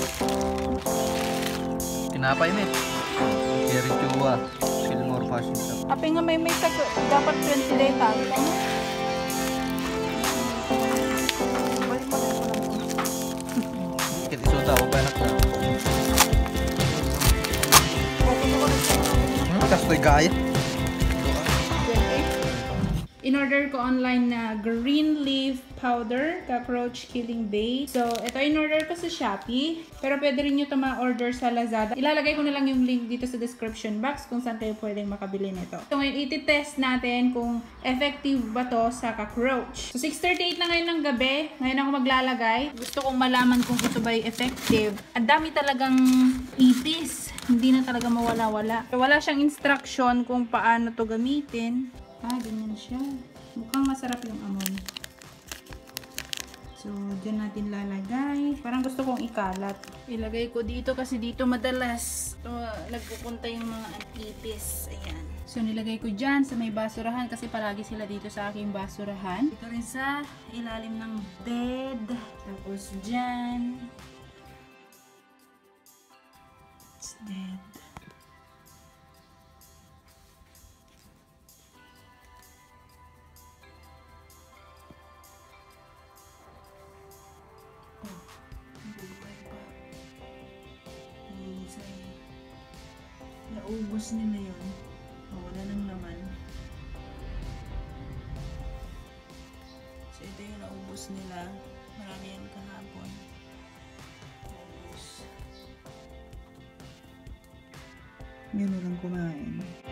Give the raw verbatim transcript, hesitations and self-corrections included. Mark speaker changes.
Speaker 1: Kinapay mo eh. Cherry Chua. Filmora fashion shop.
Speaker 2: Api nga may may tag dapat ventilator.
Speaker 1: Kit isuta ko ba anak na? Hmm, kastoy gaya.
Speaker 2: In-order ko online na GreenLeaf powder, cockroach killing bait. So, ito in-order ko sa Shopee. Pero pwede rin nyo ito ma-order sa Lazada. Ilalagay ko na lang yung link dito sa description box kung saan kayo pwedeng makabili nito. So, ngayon iti-test natin kung effective ba to sa cockroach. So, six thirty-eight na ngayon ng gabi. Ngayon ako maglalagay. Gusto kong malaman kung ito ba effective. Ang dami talagang ipis. Hindi na talaga mawala-wala. So, wala siyang instruction kung paano to gamitin. Ah, ganyan siya. Mukhang masarap yung amoy. So, dyan natin lalagay. Parang gusto kong ikalat. Ilagay ko dito kasi dito madalas ito, nagpupunta yung mga anipis. Ayan. So, nilagay ko dyan sa may basurahan kasi palagi sila dito sa aking basurahan. Dito rin sa ilalim ng bed. Tapos dyan. It's dead. Naubos nila yun. Oh, wala nang laman. So, ito yung naubos nila. Marami yan kahapon. Naubos. Yun lang kumain.